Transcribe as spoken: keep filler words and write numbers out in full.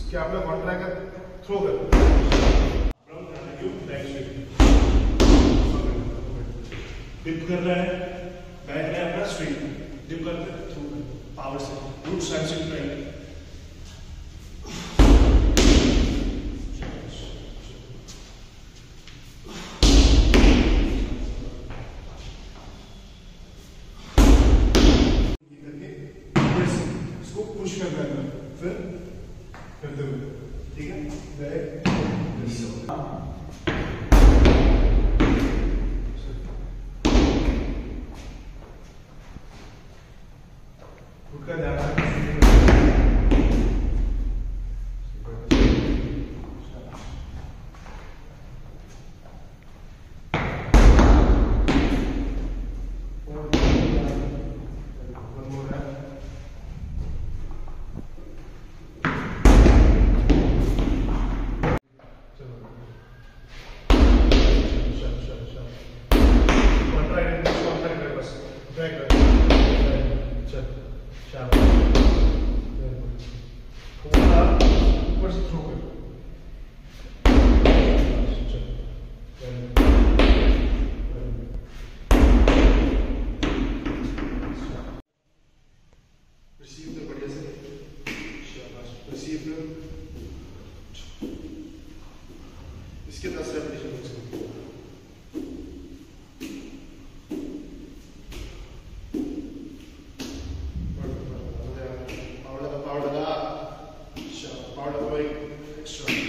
क्या अपना contract throw कर डिप कर रहा है, बैक में अपना स्ट्रेट डिप करते हैं थ्रू पावर से रूट साइड से राइट पुश करना है फिर करते हुए ठीक है बैक खुद का ध्यान ऊपर से थ्रो कर रिसीव तो बढ़िया से शाबाश रिसीव इसके दस repetition power, power, power, extra.